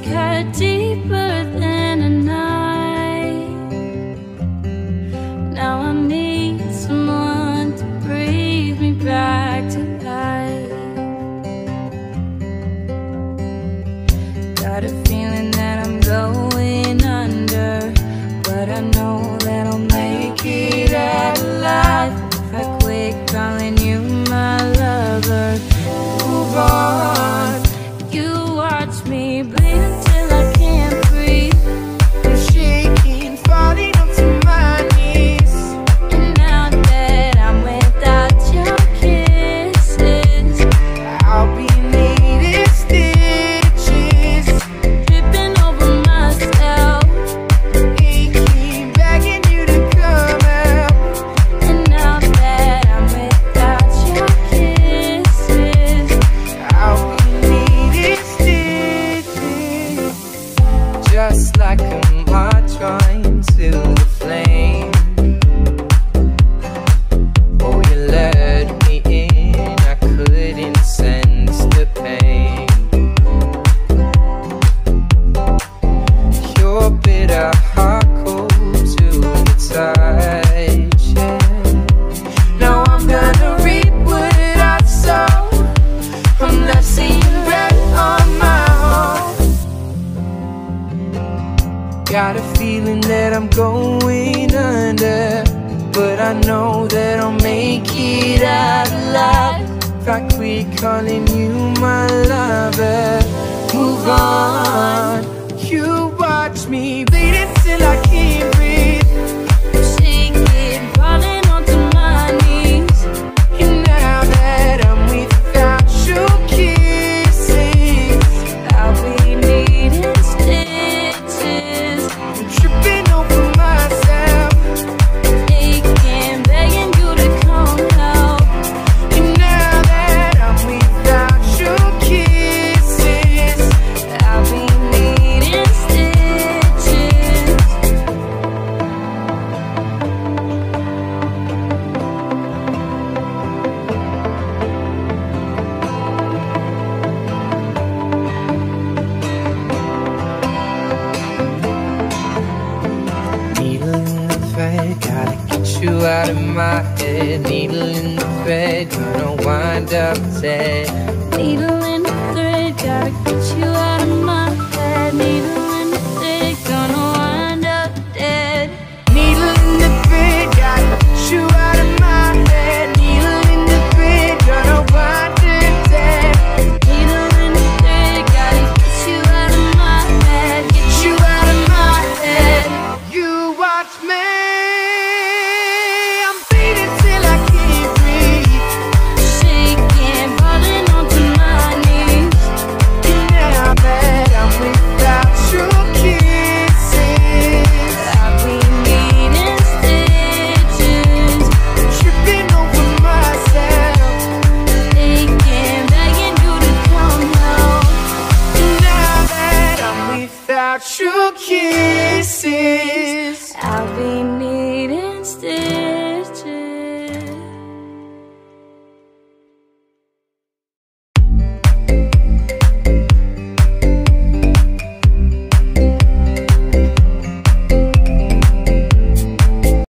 cut deeper than a knife. Now I need someone to breathe me back to life. Got a feeling that I'm going under, but I know that I'll make it out alive if I quit calling you my lover. Move on. You watch me bleed until I can't breathe. I'm shaking, falling onto my knees. And now that I'm without your kisses, I'll be needing stitches, tripping over myself. aching, begging you to come out. And now that I'm without your kisses, I'll be needing stitches, just like a moth trying to the flame. Oh, you let me in, I couldn't sense the pain. Your bitter heart cold to the touch, yeah. Now I'm gonna reap what I sow. I'm left seeing red on my own. Got a feeling that I'm going under, but I know that I'll make it out alive if I quit calling you my lover. Move on. You watch me bleed until I can't breathe. shaking, falling onto my knees. And now that I'm without your kisses, I'll be needing stitches, I'm tripping over myself. aching, begging you to come help. And now that I'm without your kisses, I'll be needing stitches. needle in the thread, gotta get you out of my head. Needle in the thread, gonna wind up dead. Needle in the thread, gotta get you out of my head. Needle in the thread, gonna wind up dead. Needle in the thread, gotta get you out of my head. Needle in the thread, gonna wind up dead. Needle in the thread, gotta get you out of my head. Get You out of my head. You watch me. I'm bleeding till I can't breathe. shaking, falling onto my knees. And now that I'm without your kisses, I'll be needing stitches, tripping over myself. aching, begging you to come help. And now that I'm without your kisses,